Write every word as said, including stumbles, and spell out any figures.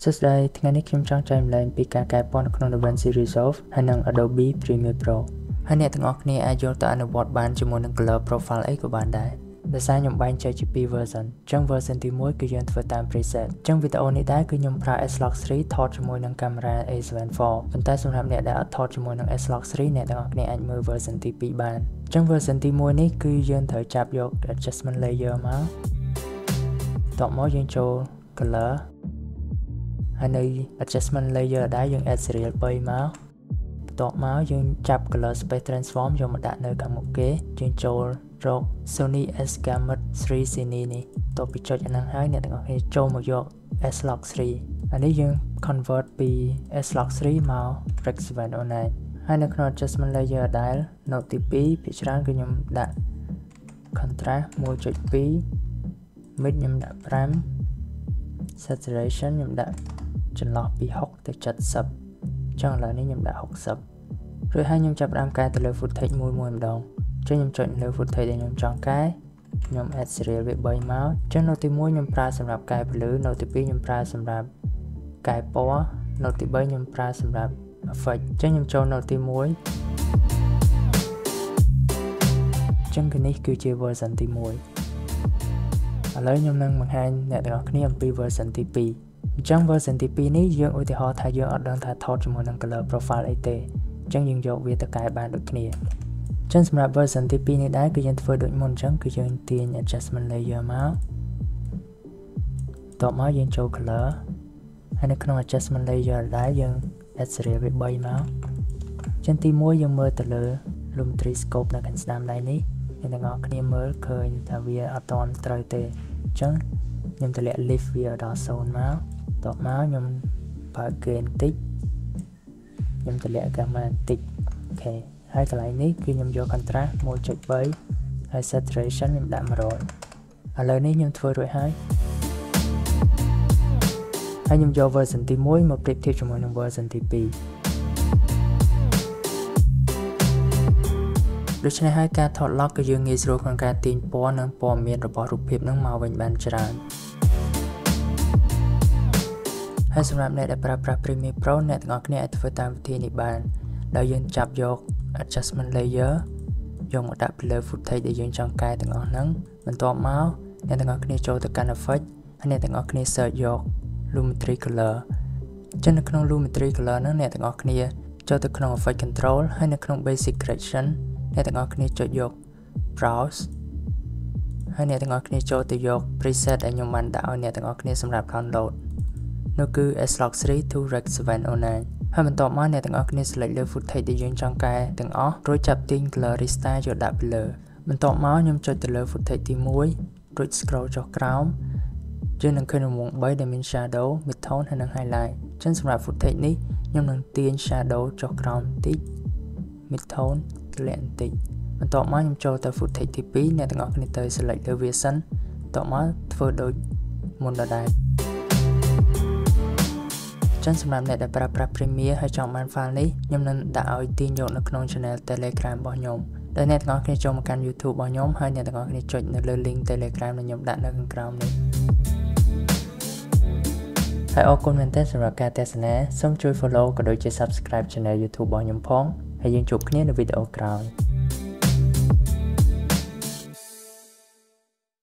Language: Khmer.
សួស្តីថ្ងៃនេះខ្ញុំចង់ចែករំលែកពីការកែពណ៌នៅក្នុង DaVinci Resolve ហើយនិង Adobe Premiere Pro ហើយអ្នកទាំងអស់គ្នាអាចយកទៅអនុវត្តបានជាមួយនឹង Color Profile អីក៏បានដែរដោយសារខ្ញុំបែងចែកជាពីរ version អញ្ចឹង version ទីមួយគឺយើងធ្វើតាម preset អញ្ចឹងវីដេអូនេះដែរគឺខ្ញុំប្រើ S Log 3 ថតជាមួយនឹងកាមេរ៉ា A seven four ប៉ុន្តែសម្រាប់អ្នកដែលអត់ថតជាមួយនឹង S Log 3 អ្នកទាំងអស់គ្នាអាចមើល version ទីពីរបានអញ្ចឹង version ទីមួយនេះគឺយើងត្រូវចាប់យក adjustment layer មកតបមកយើងចូល color ហើយនៅ adjustment layer ដែរយើង add serial 3មកបន្ទាប់មកយើងចាប់ color space transform យកមកដាក់នៅខាងមុខគេយើងចូលរក Sony S Gamut three Cine នេះតទៅពីចុចអាហ្នឹងហើយអ្នកទាំងអស់គ្នាចូលមកយក S Log 3អានេះយើង convert ពី S Log 3មក Rec seven oh nine ហើយនៅក្នុង adjustment layer ដែល note ទីពីរភាគច្រើនគឺខ្ញុំដាក់ contrast one point two mid ខ្ញុំដាក់five saturation ខ្ញុំដាក់ចន្លោះពីsixtyទៅseventyអញ្ចឹងឥឡូវនេះខ្ញុំដាក់sixtyរួចហើយខ្ញុំចាប់ផ្ដើមកែទៅលើ footage មួយមួយម្ដងអញ្ចឹងខ្ញុំចុចលើ footage ដែលខ្ញុំចង់កែខ្ញុំ add serial វាthreeមកអញ្ចឹង note ទីoneខ្ញុំប្រើសម្រាប់កែពន្លឺ note ទីtwoខ្ញុំប្រើសម្រាប់កែពណ៌ note ទីthreeខ្ញុំប្រើសម្រាប់ effect អញ្ចឹងខ្ញុំចូល note ទីoneអញ្ចឹងគឺនេះគឺជា version ទីoneឥឡូវខ្ញុំនឹងបង្ហាញអ្នកទាំងអស់គ្នាអំពី version ទីtwoអញ្ចឹង version ទីtwoនេះយើងឧទាហរណ៍ថាយើងអត់ដឹងថាថតជាមួយនឹង color profile អីទេអញ្ចឹងយើងយកវាទៅកែបានដូចគ្នាអញ្ចឹងសម្រាប់ version ទីtwoនេះដែរគឺយើងធ្វើដូចមុនអញ្ចឹងគឺយើងទាញ adjustment layer មកតបមកយើងចូល color ហើយនៅក្នុង adjustment layer ដែរយើង add serial វាthreeមកអញ្ចឹងទីoneយើងមើលទៅលើ lumetri scope នៅខាងស្ដាំដៃនេះអ្នកទាំងអស់គ្នាមើលឃើញថាវាអត់ទាន់ត្រូវទេអញ្ចឹងខ្ញុំតម្លាក់ lift វាដល់zeroមកតបមកខ្ញុំបើក gain បន្តិចខ្ញុំតម្លាក់ gamma បន្តិចអូខេហើយកន្លែងនេះគឺខ្ញុំយក contrast one point three ហើយ saturation ខ្ញុំដាក់one hundredឥឡូវនេះខ្ញុំធ្វើរួចហើយហើយខ្ញុំយក version ទីoneមកប្រៀបធៀបជាមួយនឹង version ទីtwoដូច្នេះហើយការថត log គឺយើងងាយស្រួលក្នុងការទាញពណ៌និងព័ត៌មានរបស់រូបភាពនឹងមកវិញបានច្រើនហើយសម្រាប់អ្នកដែលប្រើប្រាស់ Premiere Pro អ្នកទាំងអស់គ្នាអាចធ្វើតាមវិធីនេះបានដោយយើងចាប់យក adjustment layer យកមកដាក់ពីលើ footage ដែលយើងចង់កែទាំងអស់ហ្នឹងបន្ទាប់មកអ្នកទាំងអស់គ្នាចូលទៅកាន់ effect ហើយអ្នកទាំងអស់គ្នា search យក lumetri color ចឹងនៅក្នុង lumetri color ហ្នឹងអ្នកទាំងអស់គ្នាចូលទៅក្នុង effect control ហើយនៅក្នុង basic correction អ្នកទាំងអស់គ្នាចុចយក browse ហើយអ្នកទាំងអស់គ្នាចូលទៅយក preset ដែលខ្ញុំបានដាក់ឲ្យអ្នកទាំងអស់គ្នាសម្រាប់ download នោះគឺ S Log three to Rec seven oh nine ហើយបន្ទាប់មកអ្នកទាំងអស់គ្នា select លើ footage ដែលយើងចង់កែទាំងអស់រួចចាប់ទាញ color restyle យកដាក់ពីលើបន្ទាប់មកខ្ញុំចុចទៅលើ footage ទីoneរួច scroll ចុះក្រោមយើងនឹងឃើញរង្វង់threeដែលមាន shadow mid tone ហើយនិង highlight អញ្ចឹងសម្រាប់ footage នេះខ្ញុំនឹងទាញ shadow ចុះក្រោមបន្តិច mid tone ធ្លាក់បន្តិចបន្ទាប់មកខ្ញុំចូលទៅ footage ទីtwoអ្នកទាំងអស់គ្នាទៅ select លើវាសិនបន្ទាប់មកធ្វើដូចមុនដដែលចឹងសម្រាប់អ្នកដែលប្រើប្រាស់ Premiere ហើយចង់បាន file នេះខ្ញុំនឹងដាក់ឲ្យទាញយកនៅក្នុង channel Telegram របស់ខ្ញុំដែលអ្នកទាំងអស់គ្នាចូលមកកាន់ YouTube របស់ខ្ញុំហើយអ្នកទាំងអស់គ្នាចុចនៅលើ link Telegram ដែលខ្ញុំដាក់នៅខាងក្រោមនេះហើយអរគុណមែនទែនសម្រាប់ការទស្សនាសូមជួយ follow ក៏ដូចជា subscribe channel YouTube របស់ខ្ញុំផងហើយយើងជួបគ្នានៅវីដេអូក្រោយ